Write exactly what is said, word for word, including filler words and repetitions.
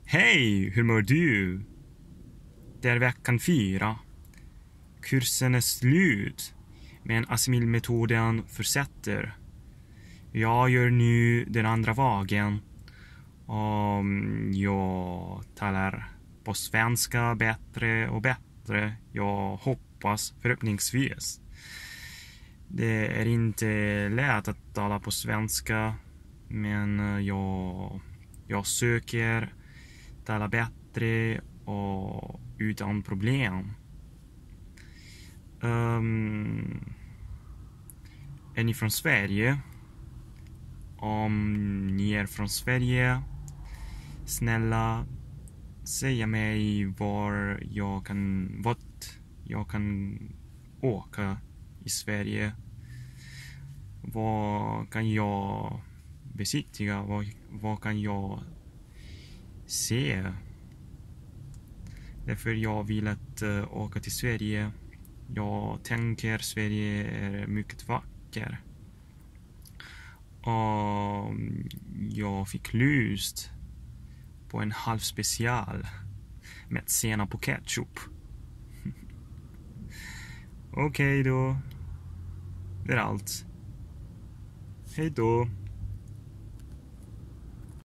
Hej, hur mår du? Det är veckan fyra. Kursen är slut, men Assimil-metoden fortsätter. Jag gör nu den andra vagen. Och jag talar på svenska bättre och bättre. Jag hoppas förhoppningsvis. Det är inte lätt att tala på svenska, men jag, jag söker tala bättre och utan problem. Um, är ni från Sverige? Om ni är från Sverige, snälla säga mig var jag kan, vart jag kan åka i Sverige. Vad kan jag besiktiga? Vad, vad kan jag se? Därför jag vill att uh, åka till Sverige. Jag tänker Sverige är mycket vacker. Och jag fick lust på en halv special med senap på ketchup. Okej då. Det är allt. Hej då.